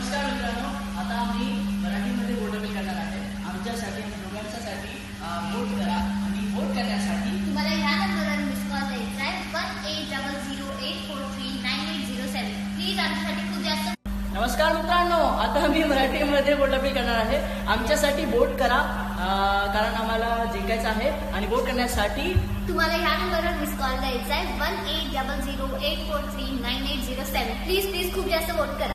नमस्कार मित्रांनो, आता आम्ही मराठीमध्ये वोटेबल करणार आहे. आमच्यासाठी आणि दोघांच्यासाठी वोट करा आणि वोट करण्यासाठी तुम्हाला ह्या नंबरवर मिस कॉल द्यायचा आहे 1800843980 प्लीज आमच्यासाठी खूप जास्त. नमस्कार मित्रांनो, आता आम्ही मराठीमध्ये वोटेबल करणार आहे. आमच्यासाठी वोट करा कारण आम्हाला जिंकायचं आहे आणि वोट करण्यासाठी तुम्हाला ह्या नंबरवर मिस कॉल द्यायचा आहे 1800843980 प्लीज खूप जास्त वोट करा.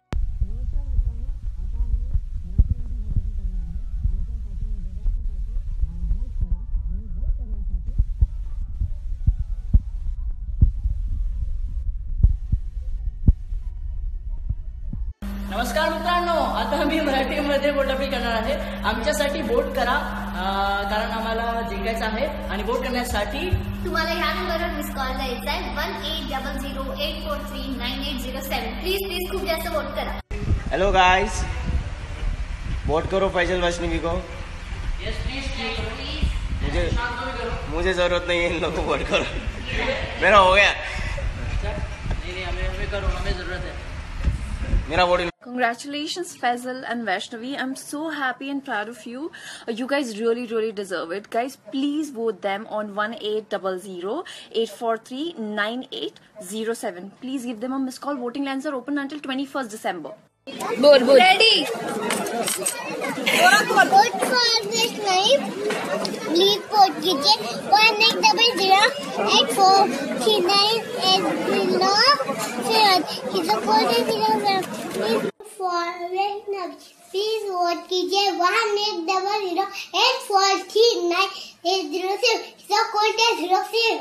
नमस्कार मित्रांनो, आता आम्ही मराठीमध्ये वोटेबल करणार आहे. आमच्यासाठी वोट करा कारण आम्हाला जिंकायचं आहे आणि वोट करण्यासाठी तुम्हाला ह्या नंबरवर मिस कॉल द्यायचा आहे 1800843980 प्लीज खूप जास्त वोट करा. हेलो गाइस, वोट करो फैजल वैष्णवी को. Yes please. मुझे जरूरत नहीं है इन लोगों को वोट करो. मेरा हो गया. नहीं हमें करो, हमें जरूरत है. मेरा vote. Congratulations Faisal and Vaishnavi. I'm so happy and proud of you. You guys really deserve it. Guys, please vote them on 1800843980 Please give them a missed call. Voting lines are open until 21st December. बोल ready. Vote for Vaishnavi please vote कीजिए 1800843980 for Vaishnavi please vote कीजिए 1800843980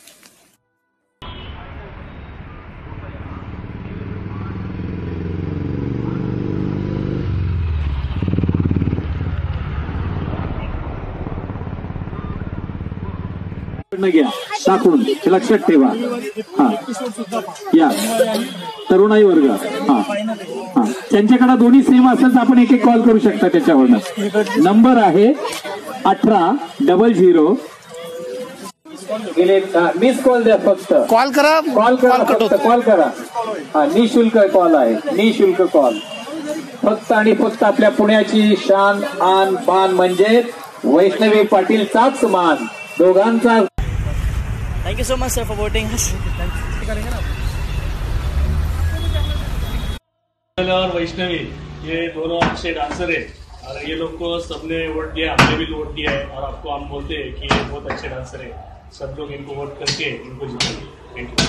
घ्या टाकून लक्षात ठेवा. हा या तरुणाई वर्ग हा त्यांच्याकडे दोन्ही सेम असेल तर आपण एक कॉल करू शकता. त्याच्यावरनं नंबर आहे 1800. मिस कॉल द्या फक्त. कॉल करा कॉल करा. हा निशुल्क कॉल आहे, निशुल्क कॉल. फक्त आणि फक्त आपल्या पुण्याची शान आन बान म्हणजे वैष्णवी पाटीलचाच मान. दोघांचा. Thank you so much sir for voting us. और वैष्णवी ये दोनों अच्छे डांसर है और ये लोग को सबने वोट दिया, हमने भी वोट दिया है और आपको हम बोलते हैं कि ये बहुत अच्छे डांसर है. सब लोग इनको वोट करके इनको जिताएंगे. Thank you.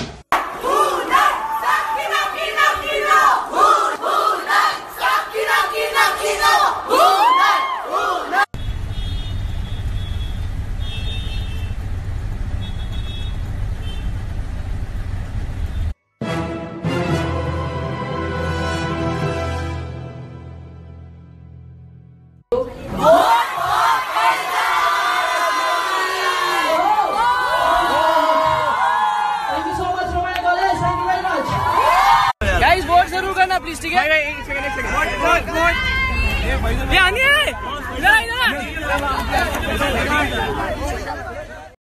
गाइस वोट जरूर करना प्लीज, ठीक है. वोट ये आनी है.